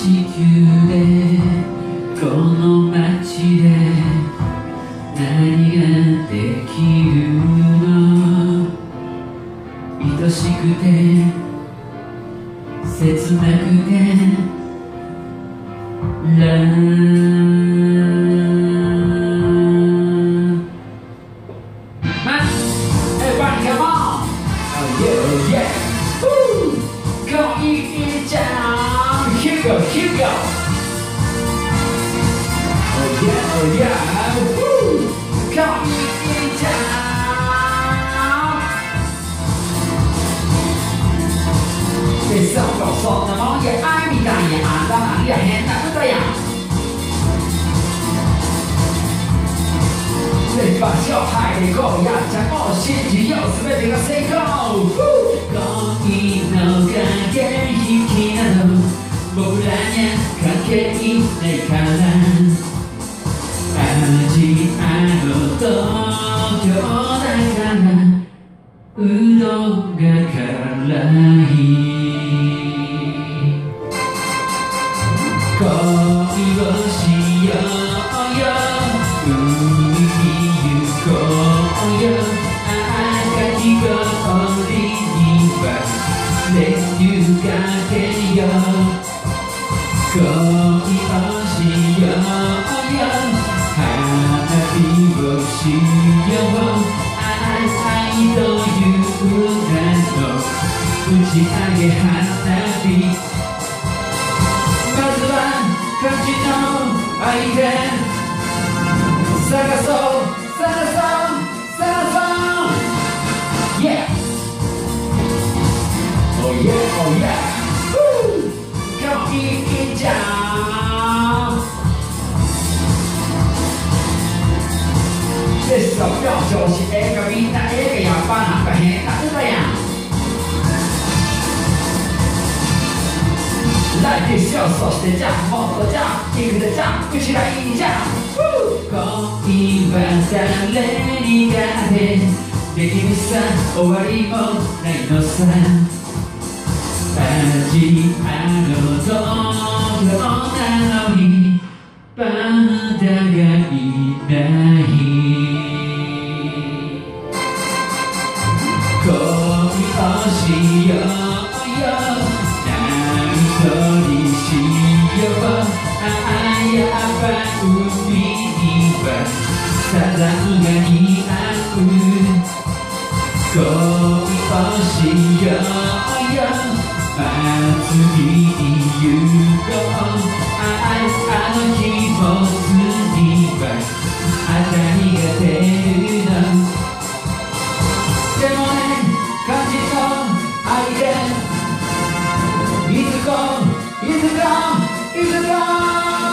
地球でこの街で何ができるの？愛しくて切なくてEverybody come on! Oh yeah, oh yeah! Woo! Come on, eat down! Here we go, here we go! Oh yeah, oh yeah! Woo! Come on, eat down! 这首歌说那么也爱你的也爱到哪里也很难不这样。你把小孩的狗呀，将我心情又是被这个谁搞？恋の影引きなど僕らには関係ないからアジアの東京だからうどんが辛い恋をしようよ海に行こうよ赤い氷には練乳かけよう恋をしようよ花火をしよう愛という名の打ち上げ花火まずは感じの愛で探そう探そう探そう Yeah! Oh yeah, oh yeah! Woo! Come on, eat down! 这首歌就是那个みんな映画やっぱなんか変な歌やん来でしょそしてじゃあもっとじゃあいくでじゃあうちらいいじゃん恋は誰にだってできるさ終わりもないのさアジアの東京なのにバンダがいない恋をしようよ何とにしようやっぱ海にはサザンが似合う恋をしようよ祭りに行こうあの気持ちには当たりが出るのでもね感じの愛でいつかいつかいつか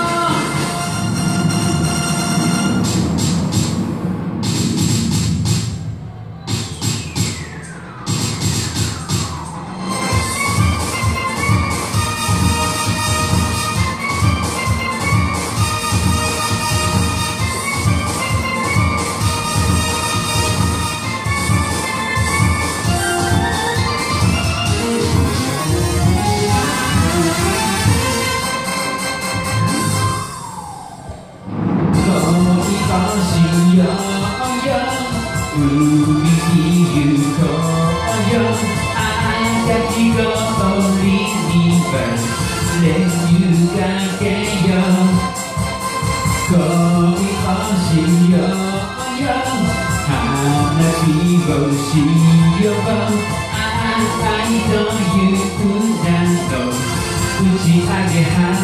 海に行こうよ赤き氷には練乳かけよう恋をしようよ花火をしよう愛という名の打ち上げ花